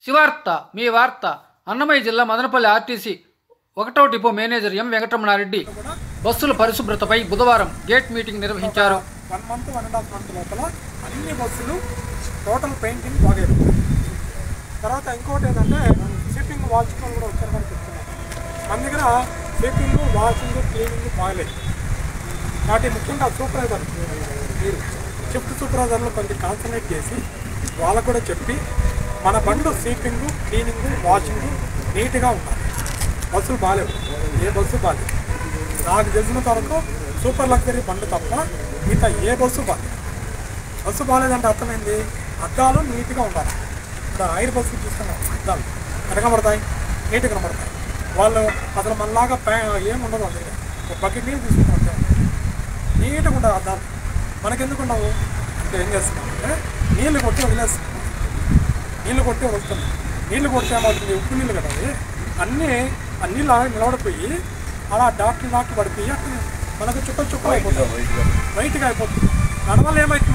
శివార్త మీ వార్త అన్నమయ్య జిల్లా మదనపల్లి ఆర్టీసీ 1వ డిపో మేనేజర్ ఎం వెంకటరమణారెడ్డి బస్సుల పరిశుభ్రతపై బుధవారం గేట్ మీటింగ్ నిర్వహించారు. 1 మంత్ 1.5 మంత్ లోపల అన్ని బస్సులు టోటల్ పెయింటింగ్ బాగేది. తర్వాత ఇంకోటి ఏంటంటే స్వీపింగ్ వాషింగ్ కూడా వచ్చారని చెప్తున్నాం. మన దగ్గర స్వీపింగ్ వాషింగ్ క్లీనింగ్ బాగలేదు. వాటి ముఖ్యంగా సూపర్వైజర్ మీరు షిఫ్ట్ సూపర్వైజర్లు కొంచెం కాన్సన్ట్రేట్ చేసి వాళ్ళకు కూడా చెప్పి మన బండ్లు స్వీపింగ్ క్లీనింగ్ వాషింగ్ నీట్గా ఉండాలి. బస్సులు బాగాలేవు, ఏ బస్సు బాగాలేదు. నాకు తెలిసినంత వరకు సూపర్ లగ్జరీ బండ్లు తప్ప మిగతా ఏ బస్సు బాగాలేదు. బస్సు బాగాలేదంటే అర్థమైంది, అద్దాలు నీట్గా ఉండాలి. ఇప్పుడు ఐర్ బస్సులు చూస్తున్నాం, అద్దాలు కనబడతాయి, నీట్గా కనబడతాయి. వాళ్ళు అసలు మనలాగా ఏముండదు, వాళ్ళ దగ్గర ఒక బకెట్ నీళ్ళు తీసుకుంటాం, నీట్గా ఉండదు అద్దాలు. మనకెందుకు ఉండవు అంటే ఏం చేస్తున్నాం అంటే నీళ్ళు కొట్టి వదిలేస్తున్నాం. నీళ్ళు కొట్టి వస్తున్నాం. నీళ్ళు కొడితే ఏమవుతుంది, ఉప్పు నీళ్ళు కదా అవి, అన్నీ ఆ నీళ్ళు నిలబడిపోయి అలా డాక్టర్ పడిపోయి అక్కడ మనకు చుక్కలు అయిపోతుంది, వైట్గా అయిపోతుంది. దానివల్ల ఏమవుతుంది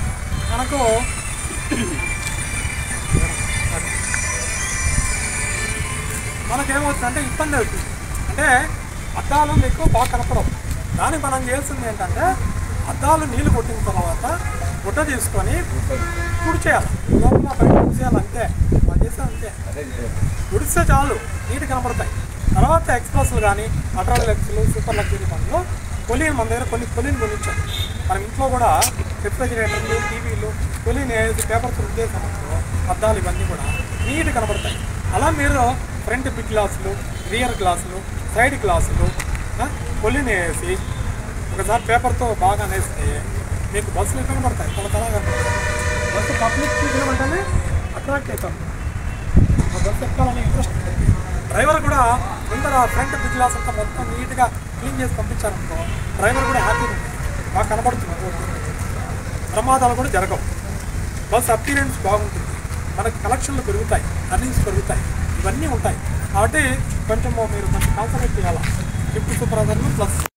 మనకేమవుతుందంటే ఇబ్బంది అవుతుంది. అంటే అద్దాలు మీకు బాగా కనపడవు. దానికి మనం చేయాల్సింది ఏంటంటే అద్దాలు నీళ్ళు కొట్టిన తర్వాత గుడ్డ తీసుకొని తుడిచేయాలి, లోపల బయట తుడిచేయాలి. అంతే మనం చేస్తే అంతే, తుడిస్తే చాలు, నీటి కనపడతాయి. తర్వాత ఎక్స్ప్రెస్లు కానీ అల్ట్రా లగ్జరీలు సూపర్ లగ్జరీ బండ్లు కొలీన్ మన దగ్గర కొలీన్ కొనిచ్చాం. మనం ఇంట్లో కూడా రిఫ్రిజిరేటర్లు టీవీలు కొలీన్ వేసి పేపర్స్ ఉద్దేశంలో అద్దాలు ఇవన్నీ కూడా నీట్ కనపడతాయి. అలా మీరు ఫ్రంట్ బిగ్ గ్లాసులు, రియర్ గ్లాసులు, సైడ్ గ్లాసులు కొలీన్ వేసి ఒకసారి పేపర్తో బాగా నేస్తే మీకు బస్సులు కనబడతాయి. తలతలాగా బస్సు పబ్లిక్ చూసినామంటేనే అట్రాక్ట్ అవుతాం. ఆ బస్సు ఎక్కాలని ఇంట్రెస్ట్ ఉంటుంది. డ్రైవర్ కూడా ముందర ఫ్రంట్ బిగ్ గ్లాస్ అంతా మొత్తం నీట్గా క్లీన్ చేసి పంపించారనుకో, డ్రైవర్ కూడా హ్యాపీగా ఉంటుంది, బాగా కనబడుతుంది, ప్రమాదాలు కూడా జరగవు. బస్ అపీరెన్స్ బాగుంటుంది, మనకి కలెక్షన్లు పెరుగుతాయి, అర్నింగ్స్ పెరుగుతాయి, ఇవన్నీ ఉంటాయి. కాబట్టి కొంచెం మీరు కొంచెం కాన్సన్ట్రేట్ చేయాలి. Shift సూపర్వైజర్లు plus